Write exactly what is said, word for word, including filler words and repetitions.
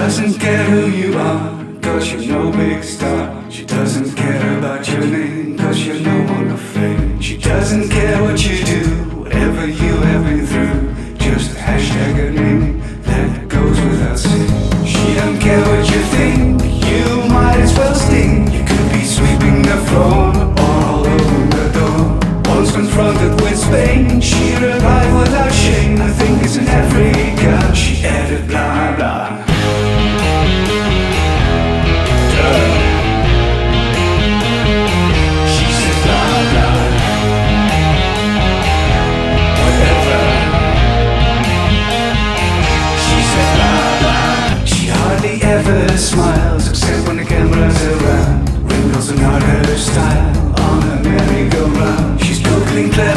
doesn't care who you are, cause you're no big star. She doesn't care about your name, cause you're no one of fame. She doesn't care what you do, whatever you have been through. Just a hashtag a name that goes without saying. She don't care what you think, you might as well sting. You could be sweeping the floor or all over the door. Once confronted with Spain, she replied without shame, I think it's in Africa. She added blah blah. Ever smiles except when the camera's around. Wrinkles are not her style on a merry-go-round. She's totally clever.